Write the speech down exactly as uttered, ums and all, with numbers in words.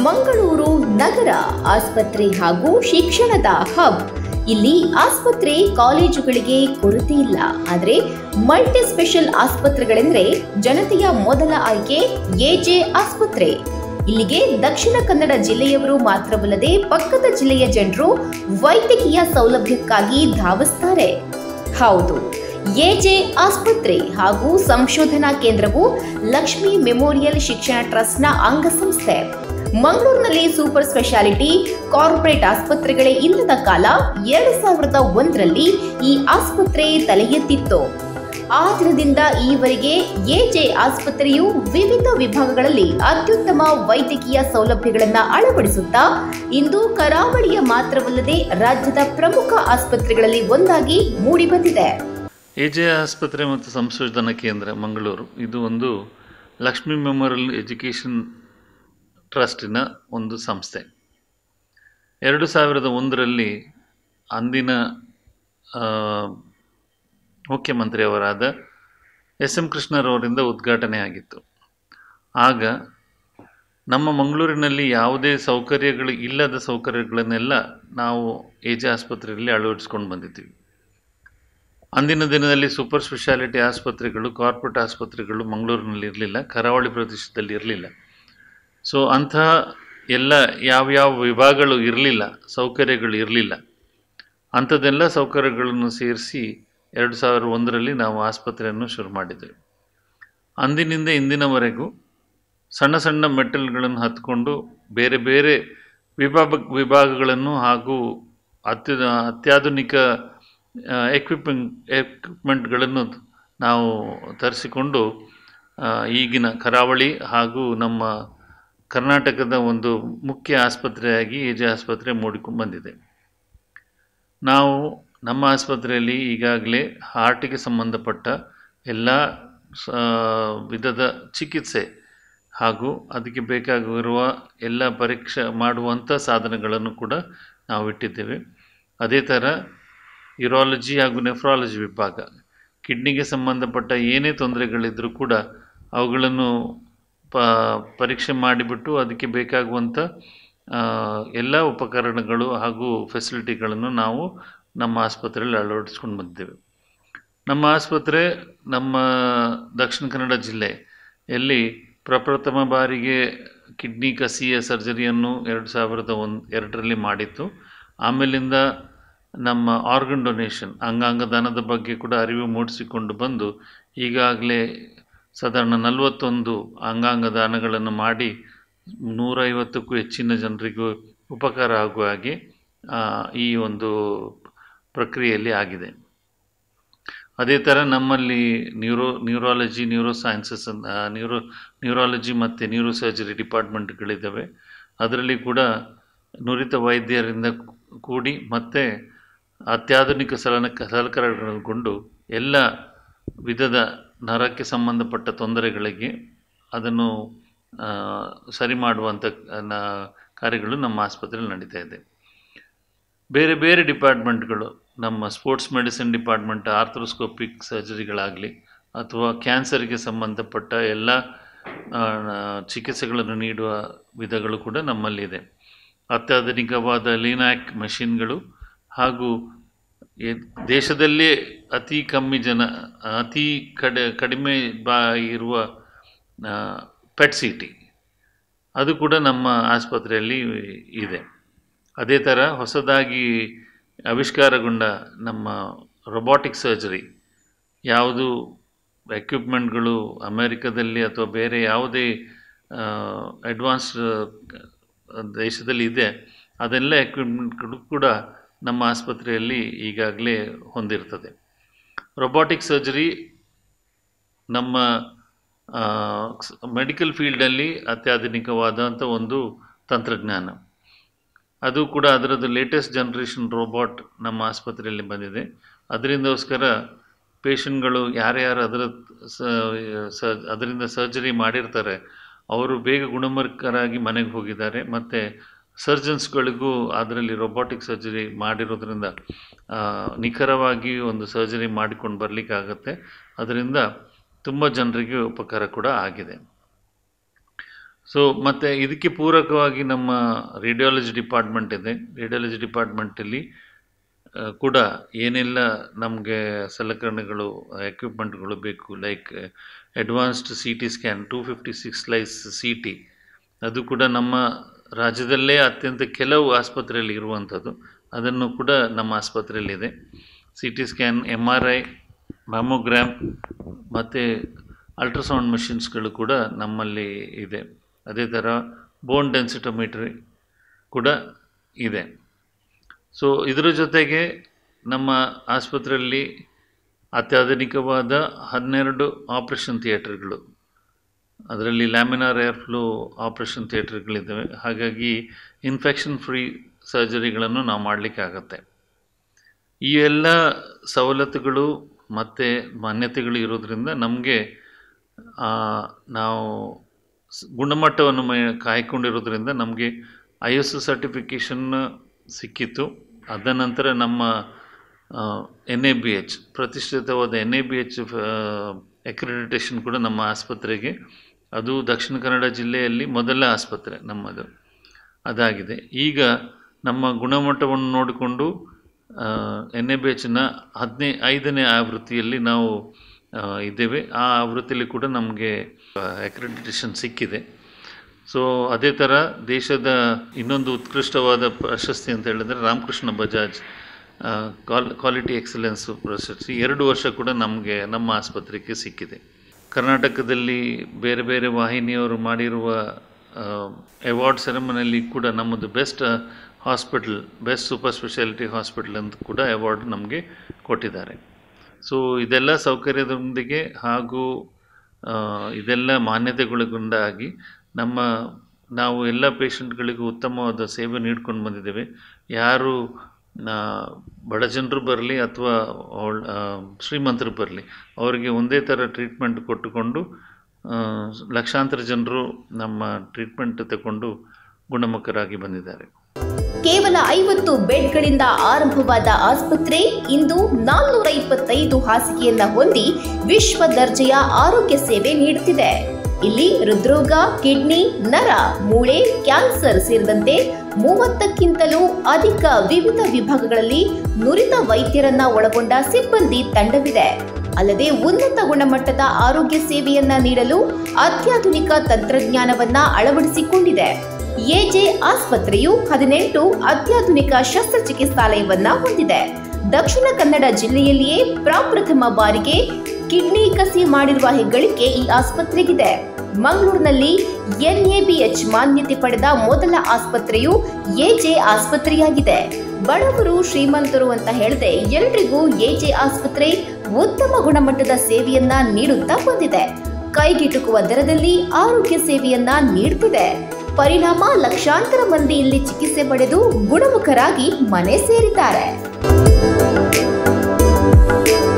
ಮಂಗಳೂರು ನಗರ ಆಸ್ಪತ್ರೆ ಹಾಗೂ ಶಿಕ್ಷಣದ ಹಬ್. ಇಲ್ಲಿ ಆಸ್ಪತ್ರೆ ಕಾಲೇಜುಗಳಿಗೆ ಕೊರತೆ ಇಲ್ಲ. ಆದರೆ ಮಲ್ಟಿ ಸ್ಪೆಷಲ್ ಆಸ್ಪತ್ರೆಗಳೆಂದರೆ ಜನತೆಯ ಮೊದಲ ಆಯ್ಕೆ ಎಜೆ ಆಸ್ಪತ್ರೆ. ಇಲ್ಲಿಗೆ ದಕ್ಷಿಣ ಕನ್ನಡ ಜಿಲ್ಲೆಯವರು ಮಾತ್ರವಲ್ಲದೆ ಪಕ್ಕದ ಜಿಲ್ಲೆಯ ಜನರು ವೈದ್ಯಕೀಯ ಸೌಲಭ್ಯಕ್ಕಾಗಿ ಧಾವಿಸುತ್ತಾರೆ. ಹೌದು, ಎಜೆ ಆಸ್ಪತ್ರೆ ಹಾಗೂ ಸಂಶೋಧನಾ ಕೇಂದ್ರವು ಲಕ್ಷ್ಮಿ ಮೆಮೋರಿಯಲ್ ಶಿಕ್ಷಣ ಟ್ರಸ್ಟ್ನ ಅಂಗಸಂಸ್ಥೆ. ಮಂಗಳೂರಿನಲ್ಲಿ ಸೂಪರ್ ಸ್ಪೆಷಾಲಿಟಿ ಕಾರ್ಪೊರೇಟ್ ಆಸ್ಪತ್ರೆಗಳೇ ಇಲ್ಲದ ಕಾಲ ಎರಡು ಸಾವಿರದ ಒಂದರಲ್ಲಿ ಈ ಆಸ್ಪತ್ರೆ ತಲೆ ಎತ್ತಿತ್ತು. ಆ ದಿನದಿಂದ ಈವರೆಗೆ ಎಜೆ ಆಸ್ಪತ್ರೆಯು ವಿವಿಧ ವಿಭಾಗಗಳಲ್ಲಿ ಅತ್ಯುತ್ತಮ ವೈದ್ಯಕೀಯ ಸೌಲಭ್ಯಗಳನ್ನು ಅಳವಡಿಸುತ್ತಾ ಇಂದು ಕರಾವಳಿಯ ಮಾತ್ರವಲ್ಲದೆ ರಾಜ್ಯದ ಪ್ರಮುಖ ಆಸ್ಪತ್ರೆಗಳಲ್ಲಿ ಒಂದಾಗಿ ಮೂಡಿಬಂದಿದೆ. ಎಜೆ ಆಸ್ಪತ್ರೆ ಮತ್ತು ಸಂಶೋಧನಾ ಕೇಂದ್ರ ಮಂಗಳೂರು ಇದು ಒಂದು ಲಕ್ಷ್ಮಿ ಮೆಮೋರಿಯಲ್ ಎಜುಕೇಷನ್ ಟ್ರಸ್ಟಿನ ಒಂದು ಸಂಸ್ಥೆ. ಎರಡು ಸಾವಿರದ ಒಂದರಲ್ಲಿ ಅಂದಿನ ಮುಖ್ಯಮಂತ್ರಿಯವರಾದ ಎಸ್ ಎಂ ಕೃಷ್ಣರವರಿಂದ ಉದ್ಘಾಟನೆ ಆಗಿತ್ತು. ಆಗ ನಮ್ಮ ಮಂಗಳೂರಿನಲ್ಲಿ ಯಾವುದೇ ಸೌಕರ್ಯಗಳು ಇಲ್ಲದ ಸೌಕರ್ಯಗಳನ್ನೆಲ್ಲ ನಾವು ಎಜೆ ಆಸ್ಪತ್ರೆಯಲ್ಲಿ ಅಳವಡಿಸ್ಕೊಂಡು ಬಂದಿದ್ದೀವಿ. ಅಂದಿನ ದಿನದಲ್ಲಿ ಸೂಪರ್ ಸ್ಪೆಷಾಲಿಟಿ ಆಸ್ಪತ್ರೆಗಳು, ಕಾರ್ಪೊರೇಟ್ ಆಸ್ಪತ್ರೆಗಳು ಮಂಗಳೂರಿನಲ್ಲಿ ಇರಲಿಲ್ಲ, ಕರಾವಳಿ ಪ್ರದೇಶದಲ್ಲಿ ಇರಲಿಲ್ಲ. ಸೊ ಅಂತಹ ಎಲ್ಲ ಯಾವ್ಯಾವ ವಿಭಾಗಗಳು ಇರಲಿಲ್ಲ, ಸೌಕರ್ಯಗಳು ಇರಲಿಲ್ಲ. ಅಂಥದ್ದೆಲ್ಲ ಸೌಕರ್ಯಗಳನ್ನು ಸೇರಿಸಿ ಎರಡು ಸಾವಿರದ ಒಂದರಲ್ಲಿ ನಾವು ಆಸ್ಪತ್ರೆಯನ್ನು ಶುರು ಮಾಡಿದ್ದೇವೆ. ಅಂದಿನಿಂದ ಇಂದಿನವರೆಗೂ ಸಣ್ಣ ಸಣ್ಣ ಮೆಟ್ಟಲ್ಗಳನ್ನು ಹತ್ಕೊಂಡು ಬೇರೆ ಬೇರೆ ವಿಭಾಗ ವಿಭಾಗಗಳನ್ನು ಹಾಗೂ ಅತ್ಯ ಅತ್ಯಾಧುನಿಕ ಎಕ್ವಿಪ್ಮೆಂಟ್ ಎಕ್ವಿಪ್ಮೆಂಟ್ಗಳನ್ನು ನಾವು ತರಿಸಿಕೊಂಡು ಈಗಿನ ಕರಾವಳಿ ಹಾಗೂ ನಮ್ಮ ಕರ್ನಾಟಕದ ಒಂದು ಮುಖ್ಯ ಆಸ್ಪತ್ರೆಯಾಗಿ ಎಜೆ ಆಸ್ಪತ್ರೆ ಮೂಡಿಕೊಂಡು ಬಂದಿದೆ. ನಾವು ನಮ್ಮ ಆಸ್ಪತ್ರೆಯಲ್ಲಿ ಈಗಾಗಲೇ ಹಾರ್ಟಿಗೆ ಸಂಬಂಧಪಟ್ಟ ಎಲ್ಲ ವಿಧದ ಚಿಕಿತ್ಸೆ ಹಾಗೂ ಅದಕ್ಕೆ ಬೇಕಾಗಿರುವ ಎಲ್ಲ ಪರೀಕ್ಷೆ ಮಾಡುವಂಥ ಸಾಧನಗಳನ್ನು ಕೂಡ ನಾವು ಇಟ್ಟಿದ್ದೇವೆ. ಅದೇ ಥರ ಯೂರಾಲಜಿ ಹಾಗೂ ನೆಫ್ರಾಲಜಿ ವಿಭಾಗ, ಕಿಡ್ನಿಗೆ ಸಂಬಂಧಪಟ್ಟ ಏನೇ ತೊಂದರೆಗಳಿದ್ದರೂ ಕೂಡ ಅವುಗಳನ್ನು ಪ ಪರೀಕ್ಷೆ ಮಾಡಿಬಿಟ್ಟು ಅದಕ್ಕೆ ಬೇಕಾಗುವಂಥ ಎಲ್ಲ ಉಪಕರಣಗಳು ಹಾಗೂ ಫೆಸಿಲಿಟಿಗಳನ್ನು ನಾವು ನಮ್ಮ ಆಸ್ಪತ್ರೆಯಲ್ಲಿ ಅಳವಡಿಸ್ಕೊಂಡು ಬಂದಿದ್ದೇವೆ. ನಮ್ಮ ಆಸ್ಪತ್ರೆ ನಮ್ಮ ದಕ್ಷಿಣ ಕನ್ನಡ ಜಿಲ್ಲೆಯಲ್ಲಿ ಪ್ರಪ್ರಥಮ ಬಾರಿಗೆ ಕಿಡ್ನಿ ಕಸಿಯ ಸರ್ಜರಿಯನ್ನು ಎರಡು ಸಾವಿರದ ಒಂದು ಎರಡರಲ್ಲಿ ಮಾಡಿತ್ತು. ಆಮೇಲಿಂದ ನಮ್ಮ ಆರ್ಗನ್ ಡೊನೇಷನ್, ಅಂಗಾಂಗ ದಾನದ ಬಗ್ಗೆ ಕೂಡ ಅರಿವು ಮೂಡಿಸಿಕೊಂಡು ಬಂದು ಈಗಾಗಲೇ ಸಾಧಾರಣ ನಲವತ್ತೊಂದು ಅಂಗಾಂಗ ದಾನಗಳನ್ನು ಮಾಡಿ ನೂರೈವತ್ತಕ್ಕೂ ಹೆಚ್ಚಿನ ಜನರಿಗೂ ಉಪಕಾರ ಆಗುವ ಹಾಗೆ ಈ ಒಂದು ಪ್ರಕ್ರಿಯೆಯಲ್ಲಿ ಆಗಿದೆ. ಅದೇ ಥರ ನಮ್ಮಲ್ಲಿ neuro neurology neuro sciences neuro neurology ಮತ್ತು ನ್ಯೂರೋ ಸರ್ಜರಿ ಡಿಪಾರ್ಟ್ಮೆಂಟ್ಗಳಿದ್ದಾವೆ. ಅದರಲ್ಲಿ ಕೂಡ ನುರಿತ ವೈದ್ಯರಿಂದ ಕೂಡಿ ಮತ್ತು ಅತ್ಯಾಧುನಿಕ ಸಲನ ಸಲಕರಣೆಗಳನ್ನೊಳಗೊಂಡು ಎಲ್ಲ ವಿಧದ ನರಕ್ಕೆ ಸಂಬಂಧಪಟ್ಟ ತೊಂದರೆಗಳಿಗೆ ಅದನ್ನು ಸರಿ ಮಾಡುವಂಥ ಕಾರ್ಯಗಳು ನಮ್ಮ ಆಸ್ಪತ್ರೆಯಲ್ಲಿ ನಡೀತಾ ಇದೆ. ಬೇರೆ ಬೇರೆ ಡಿಪಾರ್ಟ್ಮೆಂಟ್ಗಳು, ನಮ್ಮ ಸ್ಪೋರ್ಟ್ಸ್ ಮೆಡಿಸಿನ್ ಡಿಪಾರ್ಟ್ಮೆಂಟ್, ಆರ್ಥ್ರೋಸ್ಕೋಪಿಕ್ ಸರ್ಜರಿಗಳಾಗಲಿ ಅಥವಾ ಕ್ಯಾನ್ಸರ್ಗೆ ಸಂಬಂಧಪಟ್ಟ ಎಲ್ಲ ಚಿಕಿತ್ಸೆಗಳನ್ನು ನೀಡುವ ವಿಧಗಳು ಕೂಡ ನಮ್ಮಲ್ಲಿದೆ. ಅತ್ಯಾಧುನಿಕವಾದ ಲೀನಾಕ್ ಮೆಷಿನ್ಗಳು ಹಾಗೂ ದೇಶದಲ್ಲೇ ಅತಿ ಕಮ್ಮಿ ಜನ ಅತಿ ಕಡೆ ಕಡಿಮೆ ಬಾ ಇರುವ ಪೆಟ್ ಸಿ ಟಿ ಅದು ಕೂಡ ನಮ್ಮ ಆಸ್ಪತ್ರೆಯಲ್ಲಿ ಇದೆ. ಅದೇ ಥರ ಹೊಸದಾಗಿ ಆವಿಷ್ಕಾರಗೊಂಡ ನಮ್ಮ ರೊಬಾಟಿಕ್ ಸರ್ಜರಿ, ಯಾವುದು ಎಕ್ವಿಪ್ಮೆಂಟ್ಗಳು ಅಮೇರಿಕಾದಲ್ಲಿ ಅಥವಾ ಬೇರೆ ಯಾವುದೇ ಅಡ್ವಾನ್ಸ್ ದೇಶದಲ್ಲಿ ಇದೆ, ಅದೆಲ್ಲ ಎಕ್ವಿಪ್ಮೆಂಟ್ಗಳು ಕೂಡ ನಮ್ಮ ಆಸ್ಪತ್ರೆಯಲ್ಲಿ ಈಗಾಗಲೇ ಹೊಂದಿರ್ತದೆ. ರೊಬಾಟಿಕ್ ಸರ್ಜರಿ ನಮ್ಮ ಮೆಡಿಕಲ್ ಫೀಲ್ಡಲ್ಲಿ ಅತ್ಯಾಧುನಿಕವಾದಂಥ ಒಂದು ತಂತ್ರಜ್ಞಾನ. ಅದು ಕೂಡ ಅದರದ್ದು ಲೇಟೆಸ್ಟ್ ಜನ್ರೇಷನ್ ರೋಬೋಟ್ ನಮ್ಮ ಆಸ್ಪತ್ರೆಯಲ್ಲಿ ಬಂದಿದೆ. ಅದರಿಂದೋಸ್ಕರ ಪೇಷಂಟ್ಗಳು ಯಾರ್ಯಾರು ಅದರ ಸ ಅದರಿಂದ ಸರ್ಜರಿ ಮಾಡಿರ್ತಾರೆ ಅವರು ಬೇಗ ಗುಣಮುಖರಾಗಿ ಮನೆಗೆ ಹೋಗಿದ್ದಾರೆ. ಮತ್ತು ಸರ್ಜನ್ಸ್ಗಳಿಗೂ ಅದರಲ್ಲಿ ರೊಬಾಟಿಕ್ ಸರ್ಜರಿ ಮಾಡಿರೋದ್ರಿಂದ ನಿಖರವಾಗಿ ಒಂದು ಸರ್ಜರಿ ಮಾಡಿಕೊಂಡು ಬರಲಿಕ್ಕಾಗತ್ತೆ. ಅದರಿಂದ ತುಂಬ ಜನರಿಗೆ ಉಪಕಾರ ಕೂಡ ಆಗಿದೆ. ಸೊ ಮತ್ತು ಇದಕ್ಕೆ ಪೂರಕವಾಗಿ ನಮ್ಮ ರೇಡಿಯಾಲಜಿ ಡಿಪಾರ್ಟ್ಮೆಂಟ್ ಇದೆ. ರೇಡಿಯಾಲಜಿ ಡಿಪಾರ್ಟ್ಮೆಂಟಲ್ಲಿ ಕೂಡ ಏನೆಲ್ಲ ನಮಗೆ ಸಲಕರಣೆಗಳು ಎಕ್ವಿಪ್ಮೆಂಟ್ಗಳು ಬೇಕು, like advanced C T scan two fifty six slice C T, ಅದು ಕೂಡ ನಮ್ಮ ರಾಜ್ಯದಲ್ಲೇ ಅತ್ಯಂತ ಕೆಲವು ಆಸ್ಪತ್ರೆಯಲ್ಲಿ ಇರುವಂಥದ್ದು, ಅದನ್ನು ಕೂಡ ನಮ್ಮ ಆಸ್ಪತ್ರೆಯಲ್ಲಿದೆ. C T scan, M R I, mammogram ಮತ್ತು ಅಲ್ಟ್ರಾಸೌಂಡ್ ಮೆಷಿನ್ಸ್ಗಳು ಕೂಡ ನಮ್ಮಲ್ಲಿ ಇದೆ. ಅದೇ ಥರ ಬೋನ್ ಡೆನ್ಸಿಟೋಮೀಟ್ರಿ ಕೂಡ ಇದೆ. ಸೊ ಇದರ ಜೊತೆಗೆ ನಮ್ಮ ಆಸ್ಪತ್ರೆಯಲ್ಲಿ ಅತ್ಯಾಧುನಿಕವಾದ ಹನ್ನೆರಡು ಆಪ್ರೇಷನ್ ಥಿಯೇಟರ್ಗಳು, ಅದರಲ್ಲಿ ಲ್ಯಾಮಿನಾರ್ ಏರ್ ಫ್ಲೋ ಆಪ್ರೇಷನ್ ಥಿಯೇಟರ್ಗಳಿದ್ದಾವೆ. ಹಾಗಾಗಿ ಇನ್ಫೆಕ್ಷನ್ ಫ್ರೀ ಸರ್ಜರಿಗಳನ್ನು ನಾವು ಮಾಡಲಿಕ್ಕಾಗತ್ತೆ. ಈ ಎಲ್ಲ ಸವಲತ್ತುಗಳು ಮತ್ತು ಮಾನ್ಯತೆಗಳು ಇರೋದರಿಂದ ನಮಗೆ ನಾವು ಗುಣಮಟ್ಟವನ್ನು ಮ ಕಾಯ್ಕೊಂಡಿರೋದ್ರಿಂದ ನಮಗೆ ಐ ಎಸ್ ಒ ಸರ್ಟಿಫಿಕೇಷನ್ ಸಿಕ್ಕಿತ್ತು. ಅದ ನಂತರ ನಮ್ಮ ಎನ್ ಎ ಬಿ ಎಚ್ ಪ್ರತಿಷ್ಠಿತವಾದ N A B H accreditation ಕೂಡ ನಮ್ಮ ಆಸ್ಪತ್ರೆಗೆ, ಅದು ದಕ್ಷಿಣ ಕನ್ನಡ ಜಿಲ್ಲೆಯಲ್ಲಿ ಮೊದಲ ಆಸ್ಪತ್ರೆ ನಮ್ಮದು, ಅದಾಗಿದೆ. ಈಗ ನಮ್ಮ ಗುಣಮಟ್ಟವನ್ನು ನೋಡಿಕೊಂಡು ಎನ್ ಎ ಬಿ ಎಚ್ನ ಹದಿನೈ ಐದನೇ ಆವೃತ್ತಿಯಲ್ಲಿ ನಾವು ಇದ್ದೇವೆ. ಆ ಆವೃತ್ತಿಯಲ್ಲಿ ಕೂಡ ನಮಗೆ ಅಕ್ರೆಡಿಟೇಷನ್ ಸಿಕ್ಕಿದೆ. ಸೊ ಅದೇ ಥರ ದೇಶದ ಇನ್ನೊಂದು ಉತ್ಕೃಷ್ಟವಾದ ಪ್ರಶಸ್ತಿ ಅಂತ ಹೇಳಿದ್ರೆ Ramakrishna Bajaj qual quality excellence ಪ್ರಶಸ್ತಿ ಎರಡು ವರ್ಷ ಕೂಡ ನಮಗೆ ನಮ್ಮ ಆಸ್ಪತ್ರೆಗೆ ಸಿಕ್ಕಿದೆ. ಕರ್ನಾಟಕದಲ್ಲಿ ಬೇರೆ ಬೇರೆ ವಾಹಿನಿಯವರು ಮಾಡಿರುವ ಅವಾರ್ಡ್ ಸೆರೆಮನಿಯಲ್ಲಿ ಕೂಡ ನಮ್ಮದು best hospital, best super speciality hospital ಅಂತ ಕೂಡ ಅವಾರ್ಡ್ ನಮಗೆ ಕೊಟ್ಟಿದ್ದಾರೆ. ಸೊ ಇದೆಲ್ಲ ಸೌಕರ್ಯದೊಂದಿಗೆ ಹಾಗೂ ಇದೆಲ್ಲ ಮಾನ್ಯತೆಗಳಿಗೊಂದಾಗಿ ನಮ್ಮ ನಾವು ಎಲ್ಲ ಪೇಷಂಟ್ಗಳಿಗೂ ಉತ್ತಮವಾದ ಸೇವೆ ನೀಡ್ಕೊಂಡು ಬಂದಿದ್ದೇವೆ. ಯಾರು ಬಡ ಜನರು ಬರಲಿ ಅಥವಾ ಶ್ರೀಮಂತರು ಬರಲಿ, ಅವರಿಗೆ ಒಂದೇ ಥರ ಟ್ರೀಟ್ಮೆಂಟ್ ಕೊಟ್ಟುಕೊಂಡು ಲಕ್ಷಾಂತರ ಜನರು ನಮ್ಮ ಟ್ರೀಟ್ಮೆಂಟ್ ತಗೊಂಡು ಗುಣಮುಖರಾಗಿ ಬಂದಿದ್ದಾರೆ. ಕೇವಲ ಐವತ್ತು ಬೆಡ್ಗಳಿಂದ ಆರಂಭವಾದ ಆಸ್ಪತ್ರೆ ಇಂದು ನಾಲ್ನೂರ ಇಪ್ಪತ್ತೈದು ಹಾಸಿಗೆಯನ್ನ ಹೊಂದಿ ವಿಶ್ವ ದರ್ಜೆಯ ಆರೋಗ್ಯ ಸೇವೆ ನೀಡುತ್ತಿದೆ. ಇಲ್ಲಿ ಹೃದ್ರೋಗ, ಕಿಡ್ನಿ, ನರ, ಮೂಳೆ, ಕ್ಯಾನ್ಸರ್ ಸೇರಿದಂತೆ ಮೂವತ್ತಕ್ಕಿಂತಲೂ ಅಧಿಕ ವಿವಿಧ ವಿಭಾಗಗಳಲ್ಲಿ ನುರಿತ ವೈದ್ಯರನ್ನ ಒಳಗೊಂಡ ಸಿಬ್ಬಂದಿ ತಂಡವಿದೆ. ಅಲ್ಲದೆ ಉನ್ನತ ಗುಣಮಟ್ಟದ ಆರೋಗ್ಯ ಸೇವೆಯನ್ನ ನೀಡಲು ಅತ್ಯಾಧುನಿಕ ತಂತ್ರಜ್ಞಾನವನ್ನ ಅಳವಡಿಸಿಕೊಂಡಿದೆ. ಎಜೆ ಆಸ್ಪತ್ರೆಯು ಹದಿನೆಂಟು ಅತ್ಯಾಧುನಿಕ ಶಸ್ತ್ರಚಿಕಿತ್ಸಾಲಯವನ್ನ ಹೊಂದಿದೆ. ದಕ್ಷಿಣ ಕನ್ನಡ ಜಿಲ್ಲೆಯಲ್ಲಿಯೇ ಪ್ರಪ್ರಥಮ ಬಾರಿಗೆ ಕಿಡ್ನಿ ಕಸಿ ಮಾಡಿರುವ ಹೆಗ್ಗಳಿಕೆ ಈ ಆಸ್ಪತ್ರೆಗಿದೆ. ಮಂಗಳೂರಿನಲ್ಲಿ ಎನ್ ಎ ಬಿ ಎಚ್ ಮಾನ್ಯತೆ ಪಡೆದ ಮೊದಲ ಆಸ್ಪತ್ರೆಯು ಎಜೆ ಆಸ್ಪತ್ರೆಯಾಗಿದೆ. ಬಡವರು ಶ್ರೀಮಂತರು ಅಂತ ಹೇಳದೆ ಎಲ್ರಿಗೂ ಎಜೆ ಆಸ್ಪತ್ರೆ ಉತ್ತಮ ಗುಣಮಟ್ಟದ ಸೇವೆಯನ್ನ ನೀಡುತ್ತಾ ಬಂದಿದೆ. ಕೈಗೆಟುಕುವ ದರದಲ್ಲಿ ಆರೋಗ್ಯ ಸೇವೆಯನ್ನ ನೀಡುತ್ತಿದೆ. ಪರಿಣಾಮ ಲಕ್ಷಾಂತರ ಮಂದಿ ಇಲ್ಲಿ ಚಿಕಿತ್ಸೆ ಪಡೆದು ಗುಣಮುಖರಾಗಿ ಮನೆ ಸೇರಿದ್ದಾರೆ.